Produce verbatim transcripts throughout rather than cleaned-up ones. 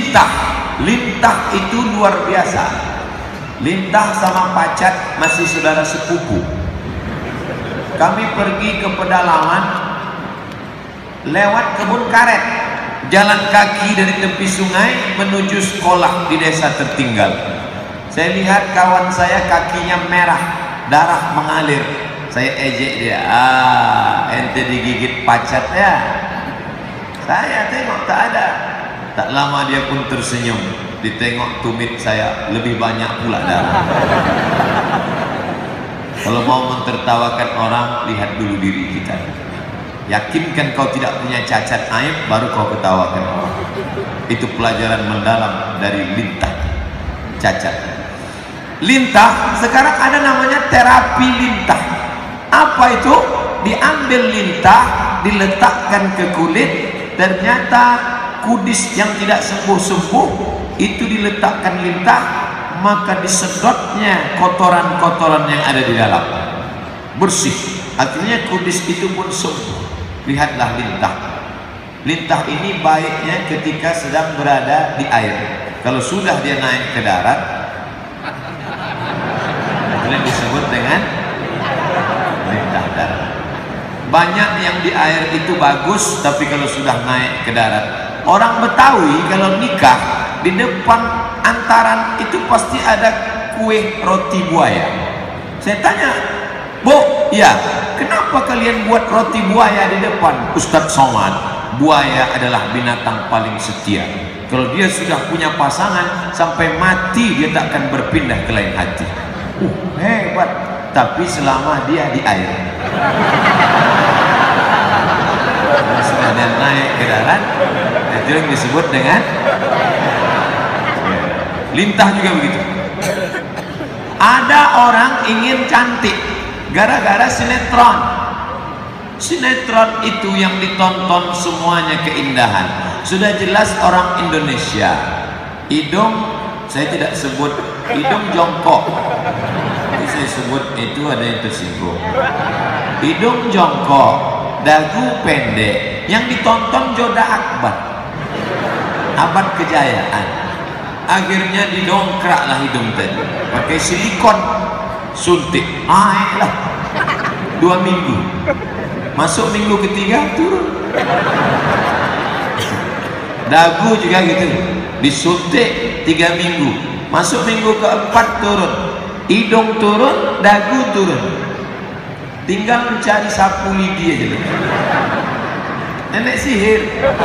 Lintah, lintah itu luar biasa. Lintah sama Pacat masih saudara sepupu. Kami pergi ke pedalaman lewat kebun karet, jalan kaki dari tepi sungai menuju sekolah di desa tertinggal. Saya lihat kawan saya kakinya merah, darah mengalir. Saya ejek dia, ah ente digigit pacat ya. Saya tengok tak ada. Tak lama dia pun tersenyum. Ditengok tumit saya lebih banyak pula darah. Kalau mau mentertawakan orang, lihat dulu diri kita. Yakinkan kau tidak punya cacat aib, baru kau ketawakan orang. Itu pelajaran mendalam dari lintah, cacat. Lintah sekarang ada namanya terapi lintah. Apa itu? Diambil lintah, diletakkan ke kulit, ternyata kudis yang tidak sembuh-sembuh itu diletakkan lintah, maka disedotnya kotoran-kotoran yang ada di dalam, bersih. Akhirnya kudis itu pun sembuh. Lihatlah lintah. Lintah ini baiknya ketika sedang berada di air. Kalau sudah dia naik ke darat, itu disebut dengan lintah darat. Banyak yang di air itu bagus, tapi kalau sudah naik ke darat, orang Betawi kalau nikah di depan antaran itu pasti ada kue roti buaya. Saya tanya, Bu, ya, kenapa kalian buat roti buaya di depan? Ustadz Somad, buaya adalah binatang paling setia. Kalau dia sudah punya pasangan, sampai mati dia tak akan berpindah ke lain hati. Uh, hebat. Tapi selama dia di air, setelah dia naik ke darat, itu yang disebut dengan lintah. Juga begitu. Ada orang ingin cantik gara-gara sinetron. Sinetron itu yang ditonton semuanya keindahan. Sudah jelas orang Indonesia, hidung saya tidak sebut hidung jongkok, saya sebut itu ada yang tersinggung. Hidung jongkok, dagu pendek, yang ditonton Joda Akbar, abad kejayaan. Akhirnya didongkraklah hidung tadi pakai silikon, suntik, naiklah dua minggu, masuk minggu ketiga turun. Dagu juga gitu, disuntik tiga minggu, masuk minggu keempat turun. Hidung turun, dagu turun. Tinggal mencari sapu lidi aja. Nenek sihir.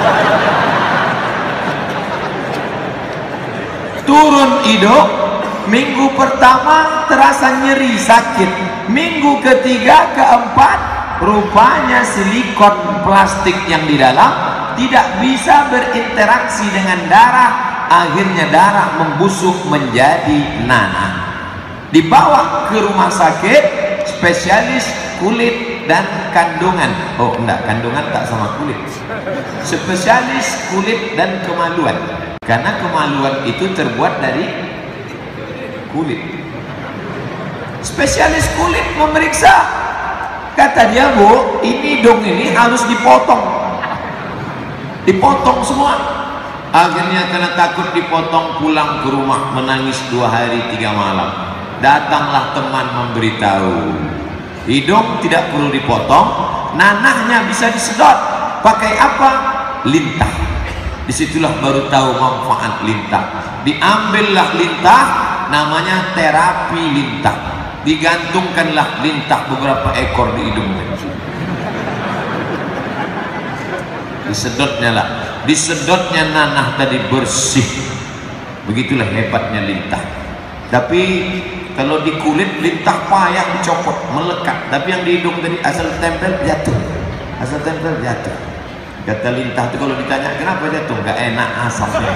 Turun hidung, minggu pertama terasa nyeri sakit, minggu ketiga keempat rupanya silikon plastik yang di dalam tidak bisa berinteraksi dengan darah, akhirnya darah membusuk menjadi nanah. Dibawa ke rumah sakit spesialis kulit dan kandungan. Oh enggak, kandungan tak sama kulit. Spesialis kulit dan kemaluan, karena kemaluan itu terbuat dari kulit. Spesialis kulit memeriksa, kata dia, Bu, ini hidung ini harus dipotong, dipotong semua. Akhirnya karena takut dipotong, pulang ke rumah menangis dua hari tiga malam. Datanglah teman memberitahu, hidung tidak perlu dipotong, nanahnya bisa disedot. Pakai apa? Lintah. Disitulah baru tahu manfaat lintah. Diambillah lintah, namanya terapi lintah. Digantungkanlah lintah beberapa ekor di hidungnya. Disedotnya lah, disedotnya nanah tadi bersih. Begitulah hebatnya lintah. Tapi kalau di kulit lintah payah dicopot, melekat. Tapi yang di hidung tadi asal tempel jatuh, asal tempel jatuh. Kata lintah itu kalau ditanya kenapa jatuh, nggak enak asapnya.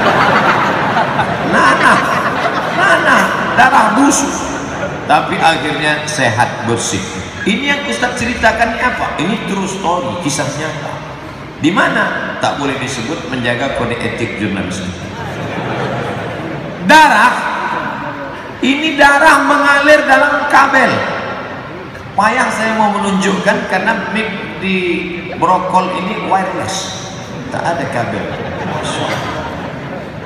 Nanah, nanah, darah busuk. Tapi akhirnya sehat bersih. Ini yang Ustadz ceritakan ini apa? Ini true story, kisah nyata. Di mana? Tak boleh disebut, menjaga kode etik jurnalistik. Darah, ini darah mengalir dalam kabel. Payah saya mau menunjukkan karena mic di brokol ini wireless, tak ada kabel.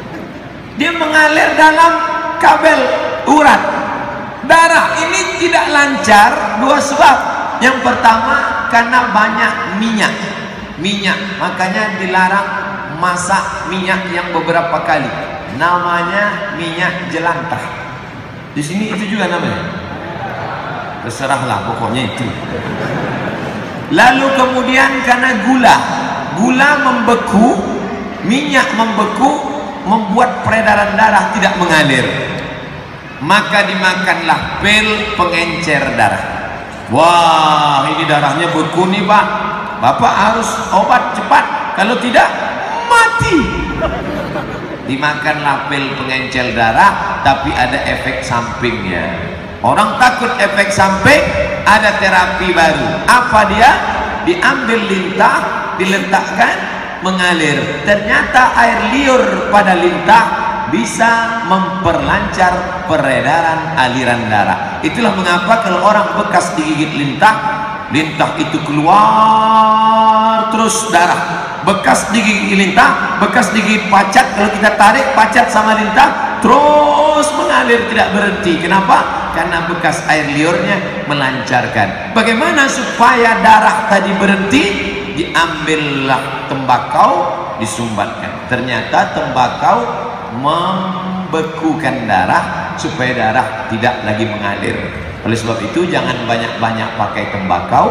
dia mengalir dalam kabel urat. Darah ini tidak lancar dua sebab. Yang pertama karena banyak minyak. Minyak, makanya dilarang masak minyak yang beberapa kali. Namanya minyak jelantah. Di sini itu juga namanya. Terserahlah, pokoknya itu. Lalu kemudian karena gula, gula membeku, minyak membeku, membuat peredaran darah tidak mengalir. Maka dimakanlah pil pengencer darah. Wah, ini darahnya beku nih Pak, Bapak harus obat cepat, kalau tidak mati. Dimakanlah pil pengencer darah, tapi ada efek sampingnya. Orang takut efek samping, ada terapi baru. Apa dia? Diambil lintah, diletakkan, mengalir. Ternyata air liur pada lintah bisa memperlancar peredaran aliran darah. Itulah mengapa kalau orang bekas digigit lintah, lintah itu keluar terus darah. Bekas digigit lintah, bekas digigit pacat, kalau kita tarik pacat sama lintah terus mengalir tidak berhenti. Kenapa? Karena bekas air liurnya melancarkan. Bagaimana supaya darah tadi berhenti? Diambillah tembakau, disumbatkan. Ternyata tembakau membekukan darah supaya darah tidak lagi mengalir. Oleh sebab itu jangan banyak-banyak pakai tembakau,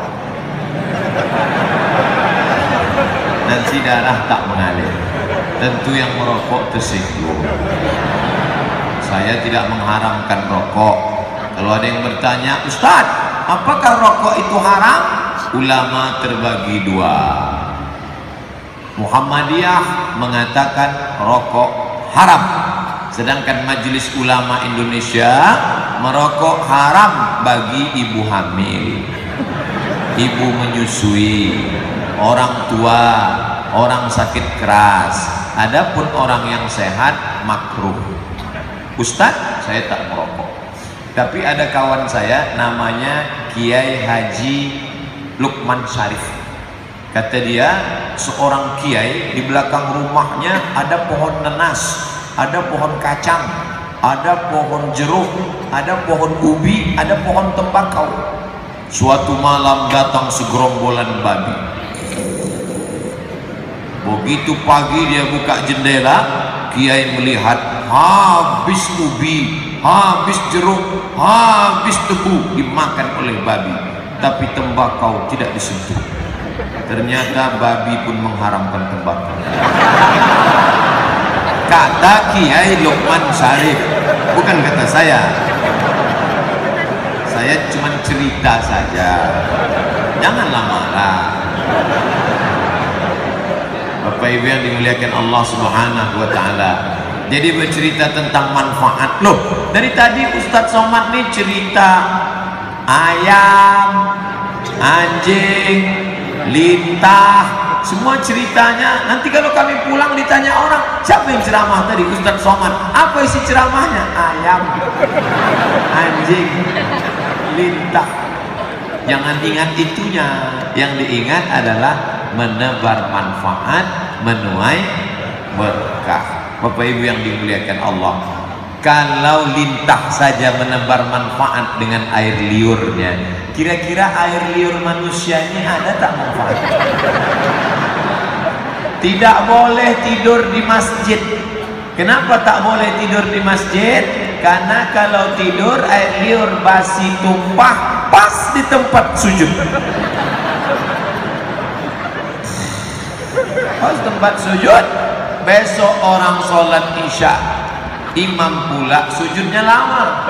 nanti darah tak mengalir. Tentu yang merokok tersinggung. Saya tidak mengharamkan rokok. Kalau ada yang bertanya, Ustaz, apakah rokok itu haram? Ulama terbagi dua. Muhammadiyah mengatakan rokok haram, sedangkan Majelis Ulama Indonesia merokok haram bagi ibu hamil, ibu menyusui, orang tua, orang sakit keras. Adapun orang yang sehat makruh. Ustadz, saya tak merokok, tapi ada kawan saya namanya Kiai Haji Lukman Syarif. Kata dia, seorang kiai di belakang rumahnya ada pohon nanas, ada pohon kacang, ada pohon jeruk, ada pohon ubi, ada pohon tembakau. Suatu malam datang segerombolan babi. Begitu pagi dia buka jendela, kiai melihat habis ubi, habis jeruk, habis tebu dimakan oleh babi, tapi tembakau tidak disentuh. Ternyata babi pun mengharamkan tembakau. Kata Kiai Lukman Syarif, bukan kata saya. Saya cuma cerita saja. Janganlah marah. Bapak Ibu yang dimuliakan Allah Subhanahu wa taala. Jadi bercerita tentang manfaat. Loh, dari tadi Ustadz Somad nih cerita ayam, anjing, lintah, semua ceritanya. Nanti kalau kami pulang ditanya orang, siapa yang ceramah tadi? Ustadz Somad. Apa isi ceramahnya? Ayam, anjing, lintah. Jangan ingat itunya. Yang diingat adalah menebar manfaat, menuai berkah. Bapak Ibu yang dimuliakan Allah, kalau lintah saja menebar manfaat dengan air liurnya, kira-kira air liur manusia ini ada tak manfaat? Tidak boleh tidur di masjid. Kenapa tak boleh tidur di masjid? Karena kalau tidur air liur basi tumpah pas di tempat sujud. Pas tempat sujud, besok orang sholat isya, imam pula sujudnya lama.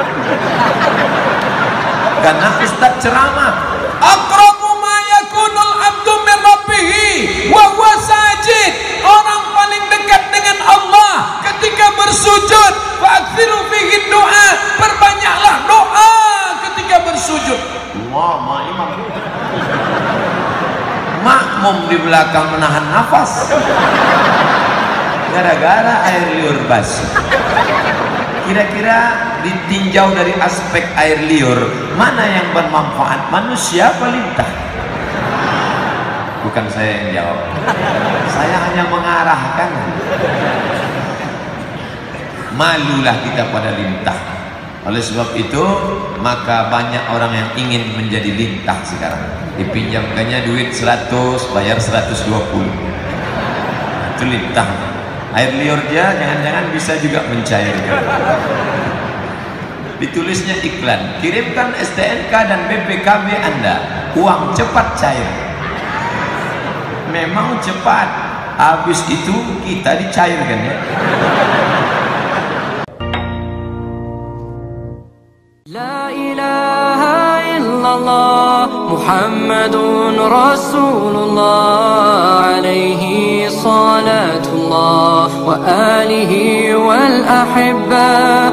Karena ustaz ceramah, aqrabu ma yakunul abdu min rabbih wa huwa sajid. Orang paling dekat dengan Allah ketika bersujud. Fa'akthiru fihi doa, perbanyaklah doa ketika bersujud. Wah, ma imam makmum di belakang menahan nafas gara-gara air liur basi. Kira-kira ditinjau dari aspek air liur, mana yang bermanfaat, manusia apa lintah? Bukan saya yang jawab, saya hanya mengarahkan. malulah kita pada lintah. Oleh sebab itu maka banyak orang yang ingin menjadi lintah sekarang, dipinjamkannya duit seratus, bayar seratus dua puluh, itu lintah. Air liur dia jangan-jangan bisa juga mencairkan. Ditulisnya iklan, kirimkan S T N K dan B P K B Anda, uang cepat cair. Memang cepat, habis itu kita dicairkan ya. La ilaha illallah Muhammadun Rasulullah alaihi salatullah wa alihi wal ahibba